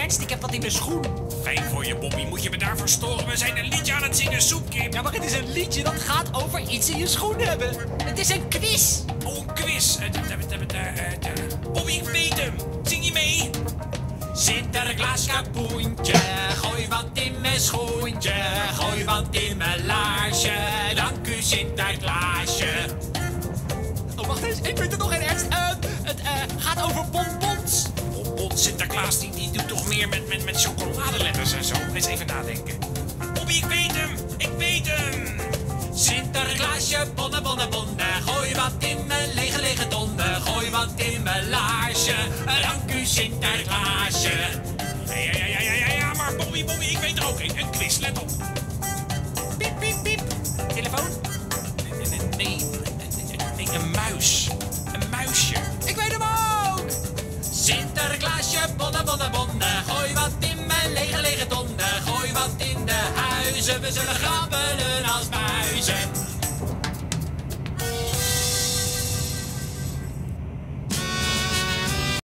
Ernst, ik heb wat in mijn schoen. Fijn voor je, Bobby. Moet je me daarvoor storen? We zijn een liedje aan het zingen, soepkip. Ja, maar het is een liedje dat gaat over iets in je schoen hebben. Het is een quiz. Oh, een quiz. Bobby, ik weet hem. Zing je mee? Sinterklaas kapoentje, gooi wat in mijn schoentje, gooi wat in mijn laarsje, dank u Sinterklaasje. Oh, wacht eens, ik weet het nog geen Ernst. Het gaat over bonbons. Bonbons, Sinterklaas, die doet toch meer met chocoladeletters en zo. Eens even nadenken. Bobby, ik weet hem. Ik weet hem. Sinterklaasje, bonnen, bonnen, bonnen, gooi wat in mijn lege tonnen, gooi wat in mijn laarsje, dank u Sinterklaasje. Ja, maar Bobby, ik weet er ook een quiz, let op. Piep, piep, piep. Telefoon? Nee, een muis. Een muisje. Ik weet hem ook! Sinterklaasje, bonnen, bonnen, bonnen, gooi wat in mijn lege tonnen, gooi wat in de huizen, we zullen grabben